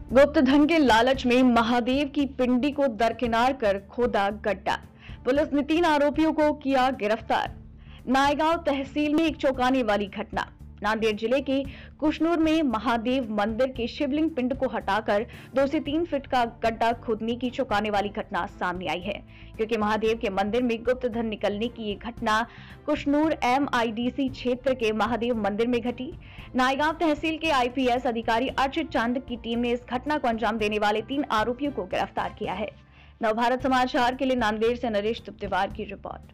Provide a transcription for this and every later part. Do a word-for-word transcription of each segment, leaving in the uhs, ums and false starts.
गुप्त धन के लालच में महादेव की पिंडी को दरकिनार कर खोदा गड्ढा। पुलिस ने तीन आरोपियों को किया गिरफ्तार। नायगांव तहसील में एक चौंकाने वाली घटना। नांदेड़ जिले के कुशनूर में महादेव मंदिर के शिवलिंग पिंड को हटाकर दो से तीन फीट का गड्ढा खोदने की चौंकाने वाली घटना सामने आई है, क्योंकि महादेव के मंदिर में गुप्त धन निकलने की ये घटना कुशनूर एम आई डी सी क्षेत्र के महादेव मंदिर में घटी। नायगांव तहसील के आई पी एस अधिकारी अर्चित चांद की टीम ने इस घटना को अंजाम देने वाले तीन आरोपियों को गिरफ्तार किया है। नवभारत समाचार के लिए नांदेड़ से नरेश तुप्तेवार की रिपोर्ट।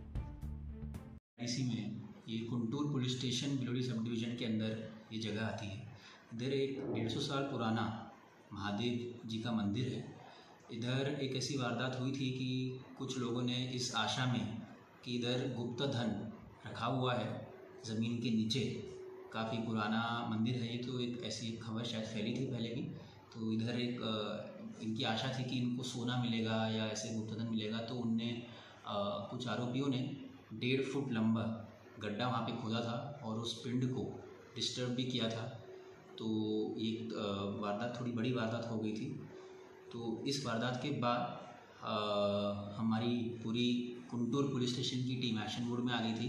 इसी में ये Kuntur police station बिलोड़ी sub division के अंदर ये जगह आती है। इधर एक डेढ़ सौ साल पुराना महादेव जी का मंदिर है। इधर एक ऐसी वारदात हुई थी कि कुछ लोगों ने इस आशा में कि इधर गुप्त धन रखा हुआ है ज़मीन के नीचे, काफ़ी पुराना मंदिर है ये, तो एक ऐसी एक खबर शायद फैली थी पहले भी। तो इधर एक इनकी आशा थी कि इनको सोना मिलेगा या ऐसे गुप्त धन मिलेगा, तो उनने कुछ आरोपियों ने डेढ़ फुट लंबा गड्ढा वहाँ पे खोदा था और उस पिंड को डिस्टर्ब भी किया था। तो ये वारदात थोड़ी बड़ी वारदात हो गई थी। तो इस वारदात के बाद हमारी पूरी कुंटूर पुलिस स्टेशन की टीम एक्शन मोड में आ गई थी।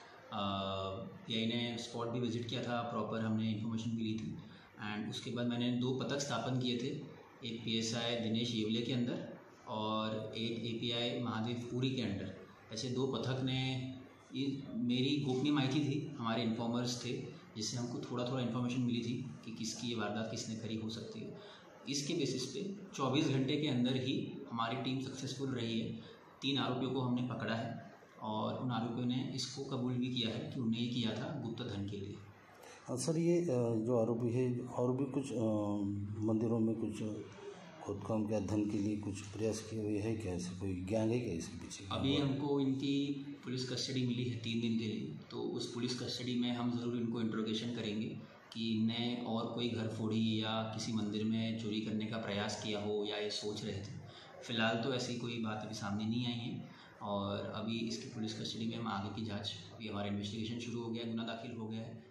पी आई ने स्पॉट भी विज़िट किया था, प्रॉपर हमने इन्फॉर्मेशन भी ली थी। एंड उसके बाद मैंने दो पथक स्थापन किए थे, एक P S I Dinesh Yewale के अंदर और एक A P I Mahadev Puri के अंडर। ऐसे दो पथक ने, ये मेरी गोपनीय माहिती थी, हमारे इन्फॉर्मर्स थे जिससे हमको थोड़ा थोड़ा इन्फॉर्मेशन मिली थी कि किसकी ये वारदात किसने करी हो सकती है। इसके बेसिस पे चौबीस घंटे के अंदर ही हमारी टीम सक्सेसफुल रही है। तीन आरोपियों को हमने पकड़ा है और उन आरोपियों ने इसको कबूल भी किया है कि उन्हें ये किया था गुप्त धन के लिए। सर, ये जो आरोपी है और भी कुछ मंदिरों में कुछ खोदकाम के धन के लिए कुछ प्रयास किए हुए है क्या? ऐसे कोई गैंग है क्या इसके पीछे? अभी हमको इनकी पुलिस कस्टडी मिली है तीन दिन के लिए, तो उस पुलिस कस्टडी में हम ज़रूर इनको इंट्रोगेशन करेंगे कि इनने और कोई घर फोड़ी या किसी मंदिर में चोरी करने का प्रयास किया हो या ये सोच रहे थे। फ़िलहाल तो ऐसी कोई बात अभी सामने नहीं आई है और अभी इसकी पुलिस कस्टडी में हम आगे की जाँच, अभी हमारा इन्वेस्टिगेशन शुरू हो गया है, गुना दाखिल हो गया है।